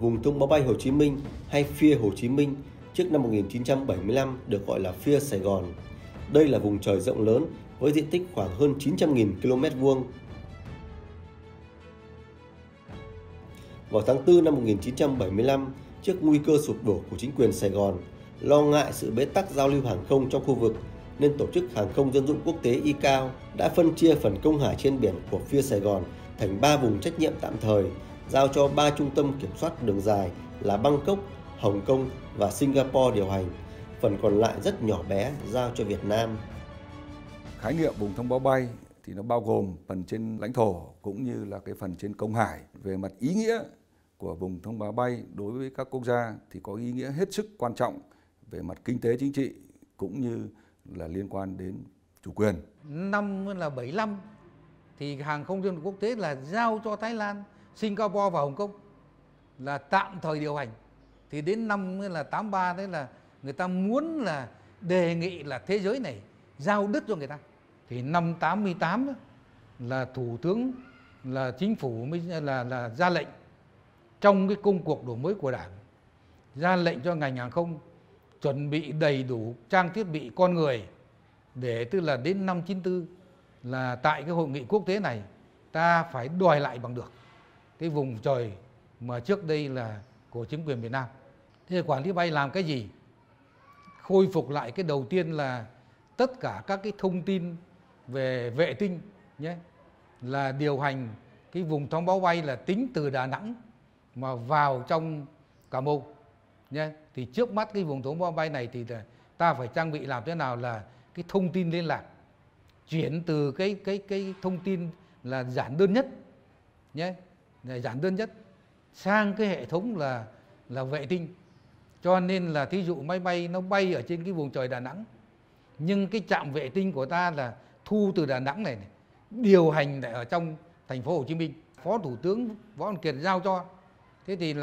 Vùng thông báo bay Hồ Chí Minh hay Phía Hồ Chí Minh trước năm 1975 được gọi là Phía Sài Gòn. Đây là vùng trời rộng lớn với diện tích khoảng hơn 900.000 km². Vào tháng 4 năm 1975, trước nguy cơ sụp đổ của chính quyền Sài Gòn, lo ngại sự bế tắc giao lưu hàng không trong khu vực, nên Tổ chức Hàng không Dân dụng Quốc tế ICAO đã phân chia phần công hải trên biển của Phía Sài Gòn thành 3 vùng trách nhiệm tạm thời, giao cho 3 trung tâm kiểm soát đường dài là Bangkok, Hồng Kông và Singapore điều hành. Phần còn lại rất nhỏ bé giao cho Việt Nam. Khái niệm vùng thông báo bay thì nó bao gồm phần trên lãnh thổ cũng như là cái phần trên công hải. Về mặt ý nghĩa của vùng thông báo bay đối với các quốc gia thì có ý nghĩa hết sức quan trọng về mặt kinh tế chính trị cũng như là liên quan đến chủ quyền. Năm là 75 thì hàng không dân dụng quốc tế là giao cho Thái Lan, Singapore và Hồng Kông là tạm thời điều hành. Thì đến năm là 83 đấy là người ta muốn là đề nghị là thế giới này giao đất cho người ta. Thì năm 88 đó, là thủ tướng là chính phủ mới là ra lệnh trong cái công cuộc đổi mới của Đảng, ra lệnh cho ngành hàng không chuẩn bị đầy đủ trang thiết bị con người để tức là đến năm 94 là tại cái hội nghị quốc tế này ta phải đòi lại bằng được cái vùng trời mà trước đây là của chính quyền Việt Nam. Thế quản lý bay làm cái gì? Khôi phục lại cái đầu tiên là tất cả các cái thông tin về vệ tinh nhé, là điều hành cái vùng thông báo bay là tính từ Đà Nẵng mà vào trong Cà Mau nhé. Thì trước mắt cái vùng thông báo bay này thì ta phải trang bị làm thế nào là cái thông tin liên lạc chuyển từ cái thông tin là giản đơn nhất nhé, giản đơn nhất sang cái hệ thống là vệ tinh. Cho nên là thí dụ máy bay nó bay ở trên cái vùng trời Đà Nẵng, nhưng cái trạm vệ tinh của ta là thu từ Đà Nẵng này điều hành ở trong thành phố Hồ Chí Minh. Phó Thủ tướng Võ Văn Kiệt giao cho. Thế thì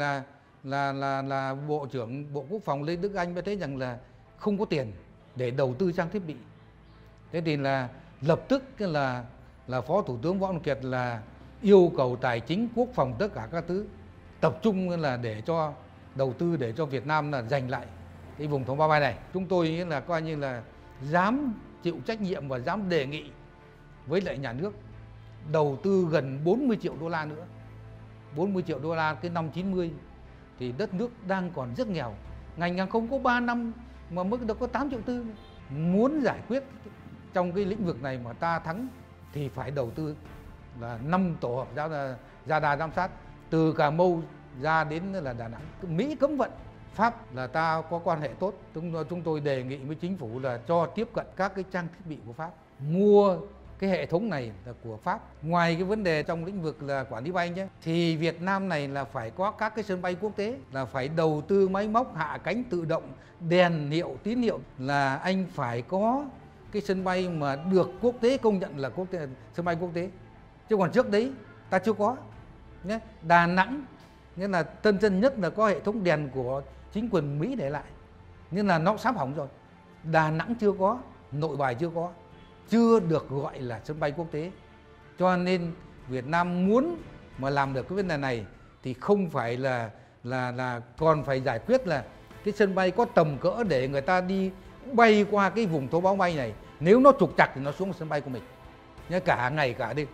là Bộ trưởng Bộ Quốc phòng Lê Đức Anh mới thấy rằng là không có tiền để đầu tư trang thiết bị. Thế thì là lập tức là Phó Thủ tướng Võ Văn Kiệt là yêu cầu tài chính, quốc phòng tất cả các thứ tập trung là để cho đầu tư để cho Việt Nam là giành lại cái vùng thông báo bay này. Chúng tôi là coi như là dám chịu trách nhiệm và dám đề nghị với lại nhà nước đầu tư gần 40 triệu đô la nữa. 40 triệu đô la cái năm 90 thì đất nước đang còn rất nghèo. Ngành hàng không có 3 năm mà mới được có 8 triệu tư. Muốn giải quyết trong cái lĩnh vực này mà ta thắng thì phải đầu tư là 5 tổ hợp radar giám sát từ Cà Mau ra đến là Đà Nẵng. Mỹ cấm vận, Pháp là ta có quan hệ tốt. Chúng tôi đề nghị với chính phủ là cho tiếp cận các cái trang thiết bị của Pháp. Mua cái hệ thống này là của Pháp. Ngoài cái vấn đề trong lĩnh vực là quản lý bay nhé, thì Việt Nam này là phải có các cái sân bay quốc tế, là phải đầu tư máy móc hạ cánh tự động, đèn hiệu, tín hiệu, là anh phải có cái sân bay mà được quốc tế công nhận là sân bay quốc tế. Chứ còn trước đấy ta chưa có nhé. Đà Nẵng nghĩa là tân dân nhất là có hệ thống đèn của chính quyền Mỹ để lại, nhưng là nó sắp hỏng rồi. Đà Nẵng chưa có, Nội Bài chưa có, chưa được gọi là sân bay quốc tế. Cho nên Việt Nam muốn mà làm được cái vấn đề này thì không phải là còn phải giải quyết là cái sân bay có tầm cỡ để người ta đi bay qua cái vùng thông báo bay này. Nếu nó trục trặc thì nó xuống sân bay của mình nhé, cả ngày cả đêm.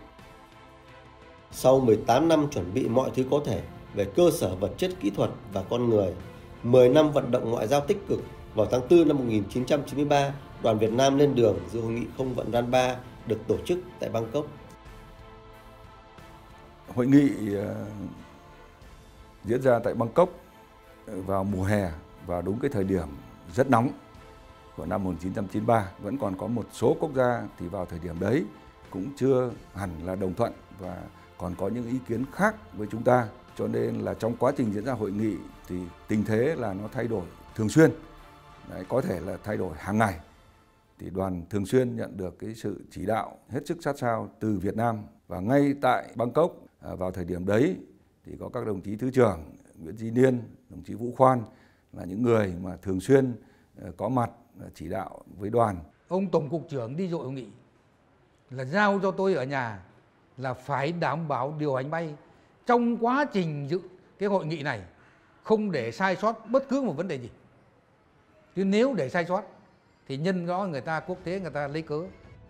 Sau 18 năm chuẩn bị mọi thứ có thể về cơ sở vật chất kỹ thuật và con người, 10 năm vận động ngoại giao tích cực, vào tháng 4 năm 1993, đoàn Việt Nam lên đường dự hội nghị không vận RAN 3 được tổ chức tại Bangkok. Hội nghị diễn ra tại Bangkok vào mùa hè và đúng cái thời điểm rất nóng của năm 1993. Vẫn còn có một số quốc gia thì vào thời điểm đấy cũng chưa hẳn là đồng thuận và còn có những ý kiến khác với chúng ta. Cho nên là trong quá trình diễn ra hội nghị thì tình thế là nó thay đổi thường xuyên. Đấy, có thể là thay đổi hàng ngày. Thì đoàn thường xuyên nhận được cái sự chỉ đạo hết sức sát sao từ Việt Nam. Và ngay tại Bangkok vào thời điểm đấy thì có các đồng chí Thứ trưởng Nguyễn Duy Niên, đồng chí Vũ Khoan là những người mà thường xuyên có mặt chỉ đạo với đoàn. Ông Tổng cục trưởng đi dự hội nghị là giao cho tôi ở nhà là phải đảm bảo điều hành bay trong quá trình dự cái hội nghị này không để sai sót bất cứ một vấn đề gì. Chứ nếu để sai sót thì nhân đó người ta quốc tế người ta lấy cớ.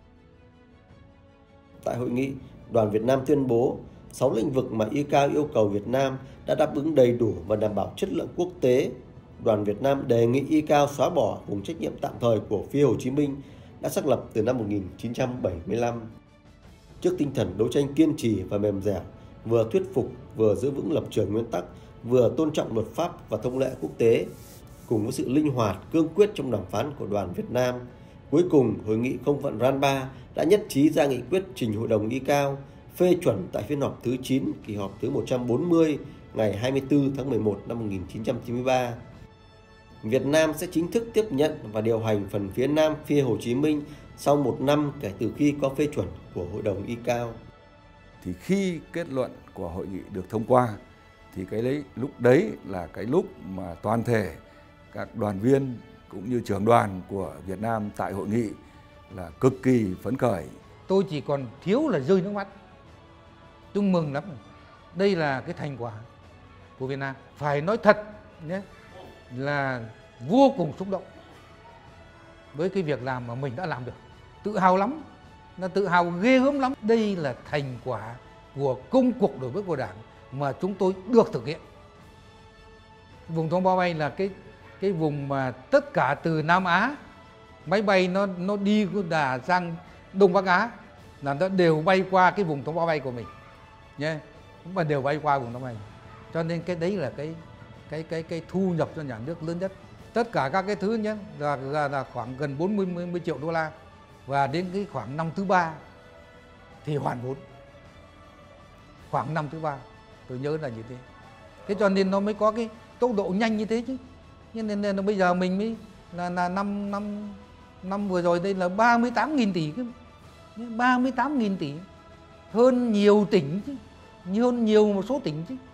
Tại hội nghị, đoàn Việt Nam tuyên bố 6 lĩnh vực mà ICAO yêu cầu Việt Nam đã đáp ứng đầy đủ và đảm bảo chất lượng quốc tế. Đoàn Việt Nam đề nghị ICAO xóa bỏ vùng trách nhiệm tạm thời của phía Hồ Chí Minh đã xác lập từ năm 1975. Trước tinh thần đấu tranh kiên trì và mềm dẻo, vừa thuyết phục, vừa giữ vững lập trường nguyên tắc, vừa tôn trọng luật pháp và thông lệ quốc tế, cùng với sự linh hoạt, cương quyết trong đàm phán của đoàn Việt Nam, cuối cùng Hội nghị không phận RAN 3 đã nhất trí ra nghị quyết trình Hội đồng ICAO phê chuẩn tại phiên họp thứ 9, kỳ họp thứ 140 ngày 24 tháng 11 năm 1993. Việt Nam sẽ chính thức tiếp nhận và điều hành phần phía Nam phía Hồ Chí Minh sau 1 năm kể từ khi có phê chuẩn của Hội đồng ICAO. Thì khi kết luận của hội nghị được thông qua thì lúc đấy là cái lúc mà toàn thể các đoàn viên cũng như trưởng đoàn của Việt Nam tại hội nghị là cực kỳ phấn khởi. Tôi chỉ còn thiếu là rơi nước mắt. Tôi mừng lắm. Đây là cái thành quả của Việt Nam. Phải nói thật nhé, là vô cùng xúc động với cái việc làm mà mình đã làm được. Tự hào lắm, là tự hào ghê gớm lắm. Đây là thành quả của công cuộc đổi mới của Đảng mà chúng tôi được thực hiện. Vùng thông bao bay là cái vùng mà tất cả từ Nam Á, máy bay nó đi đà sang Đông Bắc Á là nó đều bay qua cái vùng thông bao bay của mình nhé, mà đều bay qua vùng thông bay. Cho nên cái đấy là cái thu nhập cho nhà nước lớn nhất. Tất cả các cái thứ nhé là khoảng gần 40 triệu đô la, và đến cái khoảng năm thứ 3 thì hoàn vốn. Khoảng năm thứ 3 tôi nhớ là như thế. Thế cho nên nó mới có cái tốc độ nhanh như thế chứ. Nên là bây giờ mình mới là năm vừa rồi đây là 38.000 tỷ cơ. 38.000 tỷ, hơn nhiều tỉnh chứ, hơn nhiều một số tỉnh chứ.